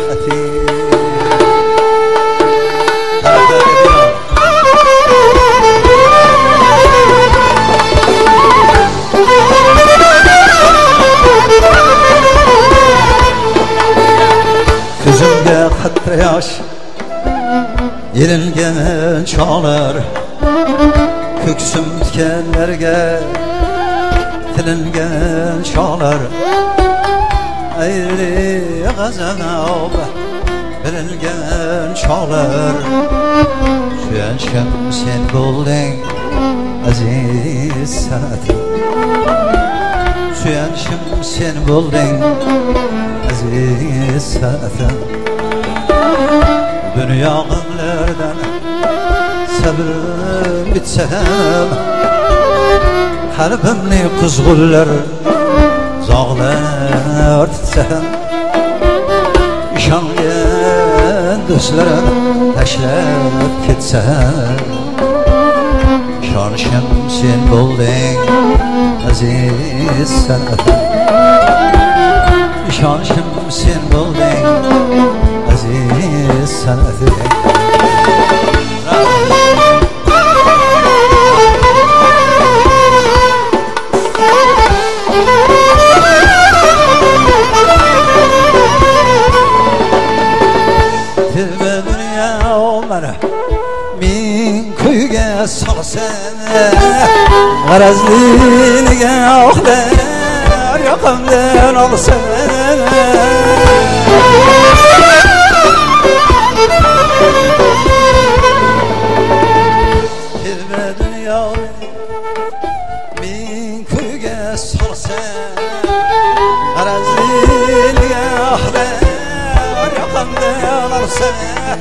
Gözümde katra yaş yenilgen çağlar, köksüm tikenlerge tilingen çağlar. Ayrı gazanab bilingen çağlar. Süyenşem sen buldun aziz sanatım. Süyenşem sen buldun aziz sanatım. Dünya gımlerden sabrım bitsem, kalbimni kuzgullar zağlar titsem. İşangan do'stlarim tashlab ketsam, ishonishim sen bo'lding aziz san'atim. İshonishim sen bo'lding aziz san'atim. Tilbe dünya olmara min kuyga solsan, g'arazliga oqlar yoqamdan olsan. Tilbe dünya min kuyga solsan, g'arazliga oqlar yoqamdan olsan.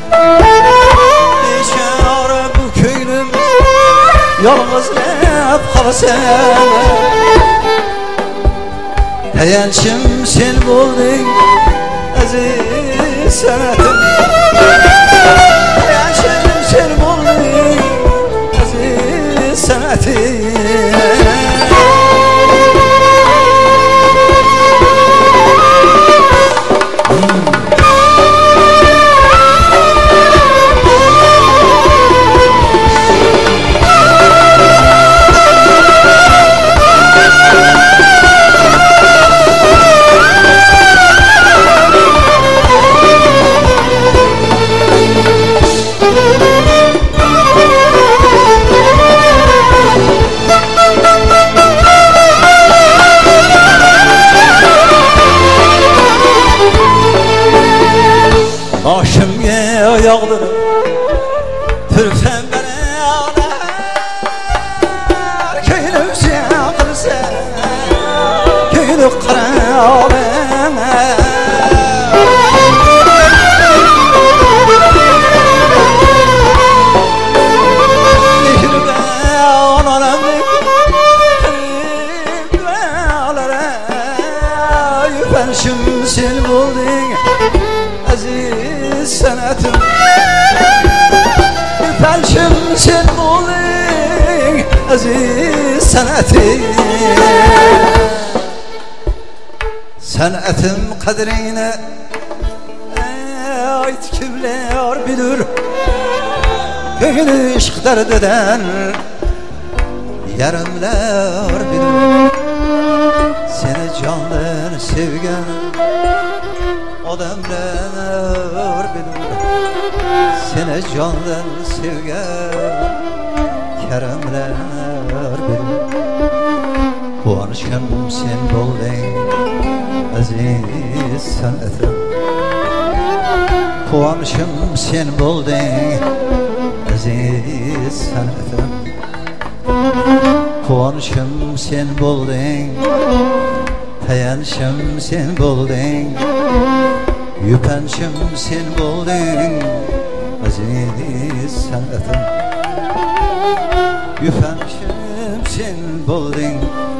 Bechora bu ko'nglim yolg'izlab qolsan. Tayanchim sen bo'lding aziz san'atim. Tayanchim sen bo'lding aziz san'atim. Başımga yog'dirib tursam balolar, ko'nglim chaqirsa ko'ngli qaralar. Mehribon onamdek duolar, yupanishim sen bo'lding aziz san'atim. Yupanishim sen bo'lding aziz san'atim. San'atim qadrini ayt kimlar bilir, ko'ngli ishq dardidan yarimlar bilir. Seni jondan sevgan odamlar bilir, seni jondan sevgan karamlar bilir. Quvonishim sen bo'lding aziz san'atim. Quvonishim sen bo'lding aziz san'atim. Quvonishim sen bo'lding, tayanchim sen bo'lding, yupanishim sen bo'lding aziz san'atim. Yupanishim sen bo'lding